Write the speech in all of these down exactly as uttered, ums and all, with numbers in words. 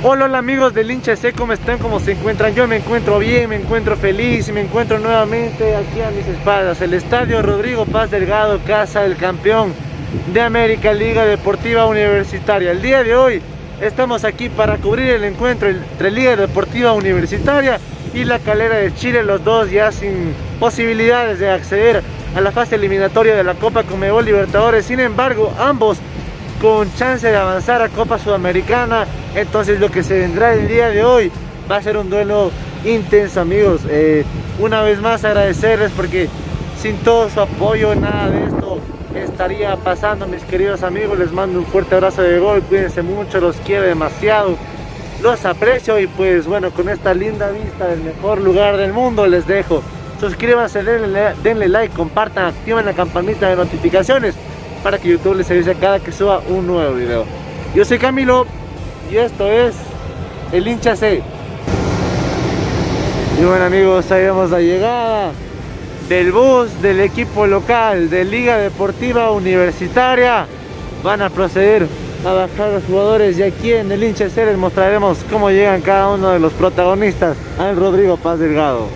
Hola, hola amigos del hincha C, ¿cómo están? ¿Cómo se encuentran? Yo me encuentro bien, me encuentro feliz y me encuentro nuevamente aquí a mis espaldas el Estadio Rodrigo Paz Delgado, casa del campeón de América, Liga Deportiva Universitaria. El día de hoy estamos aquí para cubrir el encuentro entre Liga Deportiva Universitaria y la Calera de Chile, los dos ya sin posibilidades de acceder a la fase eliminatoria de la Copa Conmebol Libertadores. Sin embargo, ambos con chance de avanzar a Copa Sudamericana. Entonces lo que se vendrá el día de hoy va a ser un duelo intenso, amigos. Eh, una vez más agradecerles porque sin todo su apoyo nada de esto estaría pasando, mis queridos amigos. Les mando un fuerte abrazo de gol, cuídense mucho, los quiero demasiado, los aprecio y pues bueno, con esta linda vista del mejor lugar del mundo les dejo. Suscríbanse, denle, denle like, compartan, activen la campanita de notificaciones para que YouTube les avise cada que suba un nuevo video. Yo soy Camilo y esto es el hincha C. Y bueno amigos, ahí vemos la llegada del bus del equipo local de Liga Deportiva Universitaria. Van a proceder a bajar los jugadores y aquí en el hincha C les mostraremos cómo llegan cada uno de los protagonistas al Rodrigo Paz Delgado.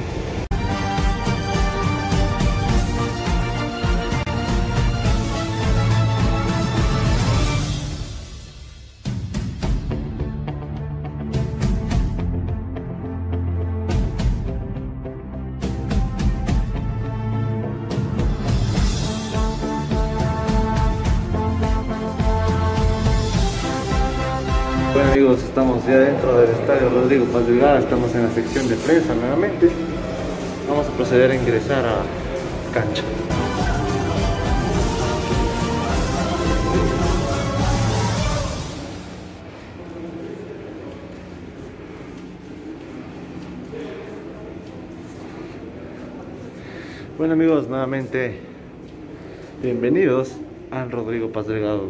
Bueno amigos, estamos ya dentro del Estadio Rodrigo Paz Delgado, estamos en la sección de prensa nuevamente. Vamos a proceder a ingresar a cancha. Bueno amigos, nuevamente bienvenidos al Rodrigo Paz Delgado.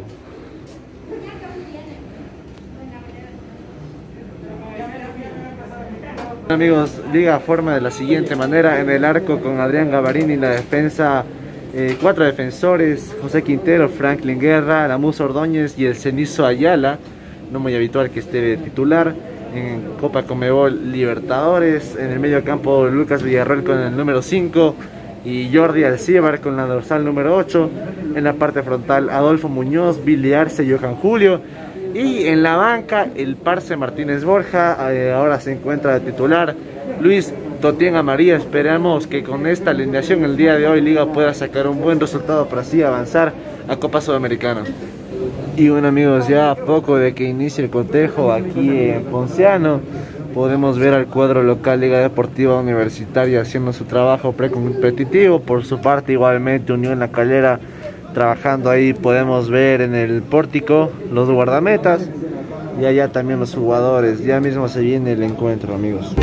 Amigos, Liga forma de la siguiente manera: en el arco con Adrián Gavarini, la defensa, eh, cuatro defensores: José Quintero, Franklin Guerra, Lamus Ordóñez y el Cenizo Ayala, no muy habitual que esté de titular. En Copa Conmebol Libertadores, en el medio campo Lucas Villarroel con el número cinco y Jordi Alcíbar con la dorsal número ocho. En la parte frontal Adolfo Muñoz, Billy Arce, Johan Julio. Y en la banca el Parce Martínez Borja, eh, ahora se encuentra de titular Luis Totien Amaría. Esperamos que con esta alineación el día de hoy Liga pueda sacar un buen resultado para así avanzar a Copa Sudamericana. Y bueno amigos, ya a poco de que inicie el cotejo aquí en Ponciano, podemos ver al cuadro local Liga Deportiva Universitaria haciendo su trabajo precompetitivo. Por su parte igualmente Unión La Calera trabajando ahí. Podemos ver en el pórtico los guardametas y allá también los jugadores. Ya mismo se viene el encuentro amigos.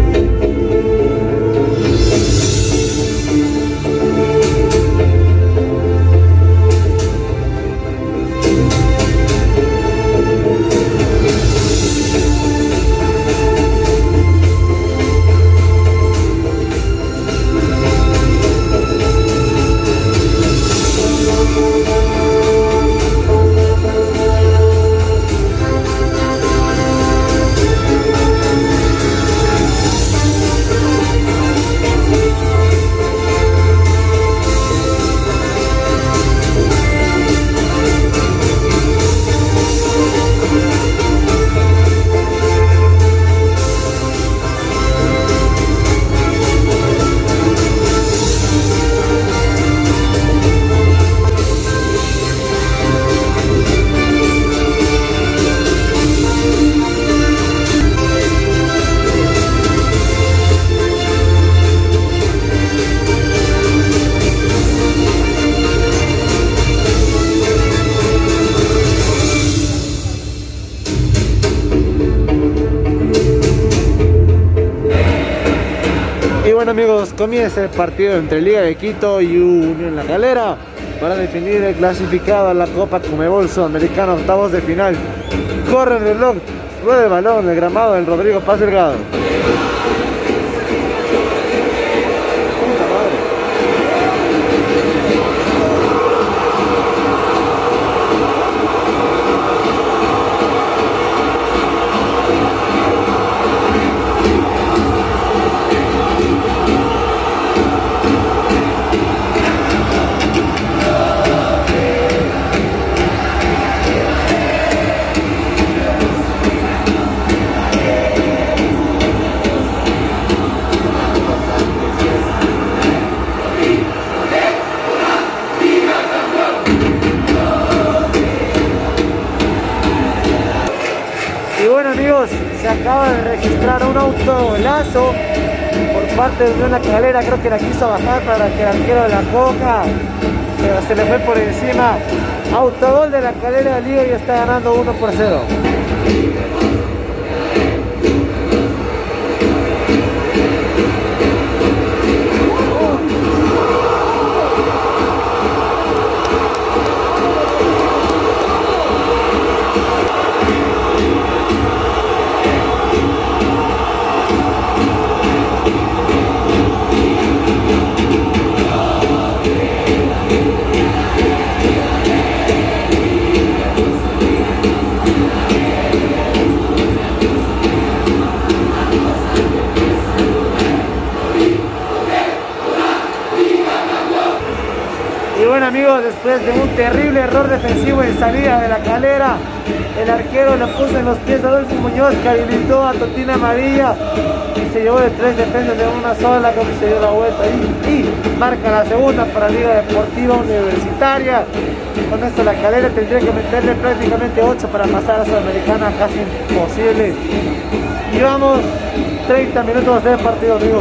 Bueno amigos, comienza el partido entre Liga de Quito y Unión La Calera para definir el clasificado a la Copa Conmebol Sudamericana, octavos de final. Corre el reloj, rueda el balón en el gramado del Rodrigo Paz Delgado. bueno amigos, se acaba de registrar un autogolazo por parte de Unión La Calera. Creo que la quiso bajar para que el arquero la coja, pero se le fue por encima. Autogol de La Calera de Liga y está ganando uno por cero. Bueno amigos, después de un terrible error defensivo en salida de La Calera, el arquero le puso en los pies a Adolfo Muñoz, que habilitó a Totina Amarilla y se llevó de tres defensas de una sola, como se dio la vuelta y, y marca la segunda para Liga Deportiva Universitaria. Con esto La Calera tendría que meterle prácticamente ocho para pasar a Sudamericana, casi imposible. Y vamos, treinta minutos de partido amigos.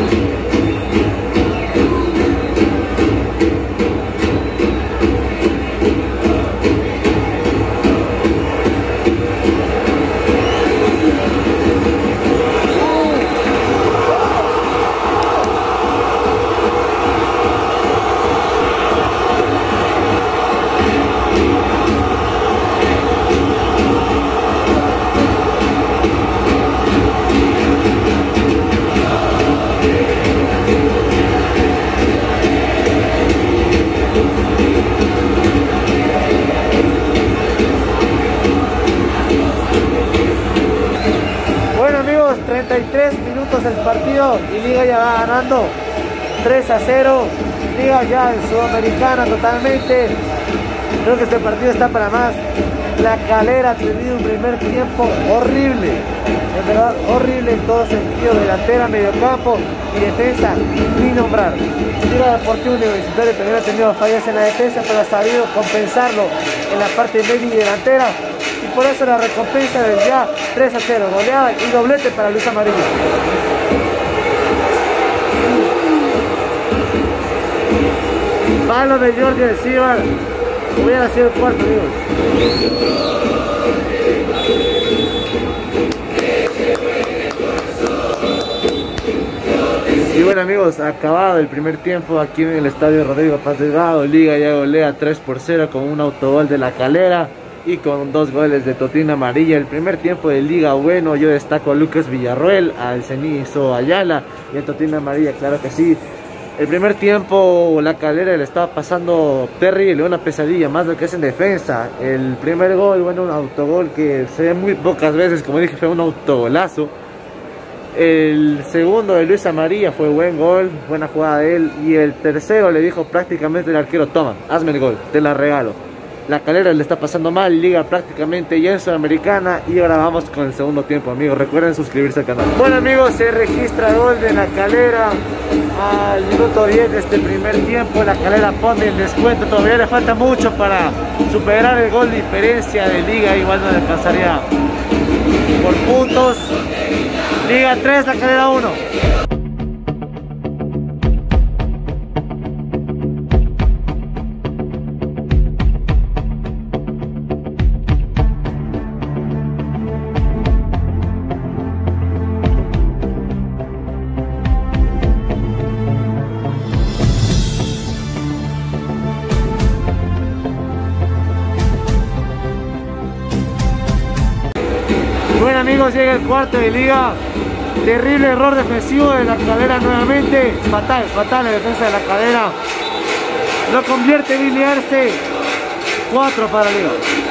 treinta y tres minutos del partido y Liga ya va ganando tres a cero. Liga ya en Sudamericana totalmente. Creo que este partido está para más. La Calera ha tenido un primer tiempo horrible, en verdad horrible en todo sentido, delantera, mediocampo y defensa, ni nombrar. Liga Deportiva Universitaria también ha tenido fallas en la defensa, pero ha sabido compensarlo en la parte media y delantera. Y por eso la recompensa del ya tres a cero, goleada y doblete para Luis Amarillo. Palo de Jordi Alcibar, hubiera sido el cuarto, amigos. Y bueno amigos, acabado el primer tiempo aquí en el estadio Rodrigo Paz Delgado. Liga ya golea tres por cero con un autogol de La Calera y con dos goles de Totina Amarilla. El primer tiempo de Liga bueno, yo destaco a Lucas Villarroel, al Cenizo Ayala y a Totina Amarilla, claro que sí. El primer tiempo La Calera le estaba pasando terrible, una pesadilla, más de lo que es en defensa. El primer gol, bueno, un autogol que se ve muy pocas veces, como dije, fue un autogolazo. El segundo de Luis Amarilla fue buen gol, buena jugada de él. Y el tercero le dijo prácticamente el arquero: toma, hazme el gol, te la regalo. La Calera le está pasando mal, Liga prácticamente ya en Sudamericana. Y ahora vamos con el segundo tiempo, amigos. Recuerden suscribirse al canal. Bueno amigos, se registra el gol de La Calera al minuto diez de este primer tiempo. La Calera pone el descuento, todavía le falta mucho para superar el gol de diferencia de Liga. Igual no le alcanzaría por puntos. Liga tres, La Calera uno. Bueno amigos, llega el cuarto de Liga. Terrible error defensivo de La Calera nuevamente. Fatal, fatal la defensa de La Calera. Lo convierte Billy Arce. cuatro para Liga.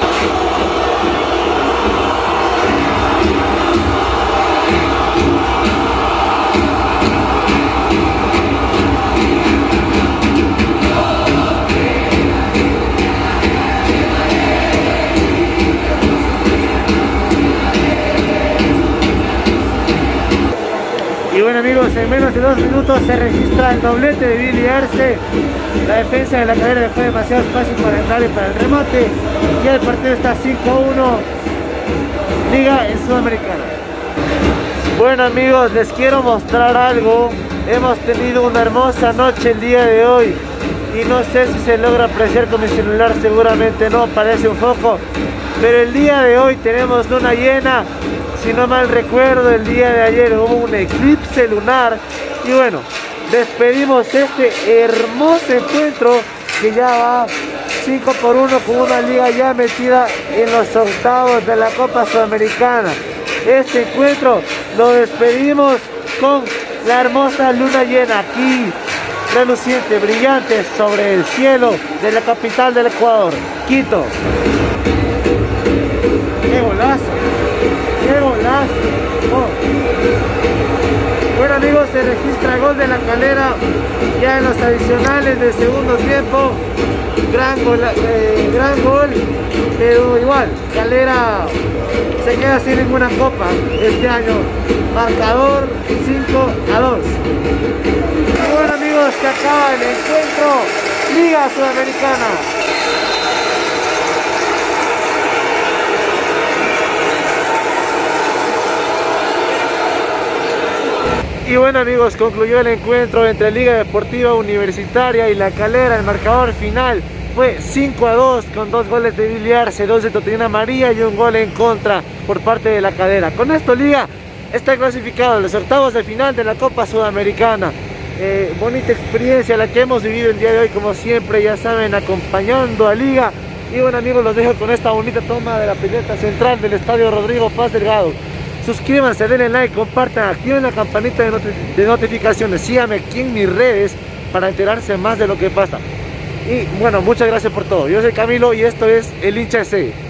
Y bueno amigos, en menos de dos minutos se registra el doblete de Billy Arce. La defensa de La Calera dejó demasiado espacio para entrar y para el remate. Y el partido está cinco a uno. Liga en Sudamericana. Bueno amigos, les quiero mostrar algo. Hemos tenido una hermosa noche el día de hoy y no sé si se logra apreciar con mi celular, seguramente no, parece un foco, pero el día de hoy tenemos luna llena. Si no mal recuerdo, el día de ayer hubo un eclipse lunar y bueno, despedimos este hermoso encuentro que ya va cinco por uno con una liga ya metida en los octavos de la Copa Sudamericana. Este encuentro lo despedimos con la hermosa luna llena aquí, reluciente, brillante sobre el cielo de la capital del Ecuador, Quito. ¡Qué golazo! ¡Qué golazo! Oh. Bueno amigos, se registra gol de La Calera ya en los adicionales del segundo tiempo. Gran gol, eh, gran gol, pero igual, Calera se queda sin ninguna copa este año. Marcador cinco a dos. Y bueno amigos, se acaba el encuentro Liga Sudamericana. Y bueno amigos, concluyó el encuentro entre Liga Deportiva Universitaria y La Calera. El marcador final fue cinco a dos con dos goles de Billy Arce, dos de Totina María y un gol en contra por parte de La Calera. Con esto Liga está clasificado a los octavos de final de la Copa Sudamericana. Eh, bonita experiencia la que hemos vivido el día de hoy, como siempre, ya saben, acompañando a Liga. Y bueno amigos, los dejo con esta bonita toma de la pileta central del Estadio Rodrigo Paz Delgado. Suscríbanse, denle like, compartan, activen la campanita de, not de notificaciones, síganme aquí en mis redes para enterarse más de lo que pasa. Y bueno, muchas gracias por todo. Yo soy Camilo y esto es El Hincha C.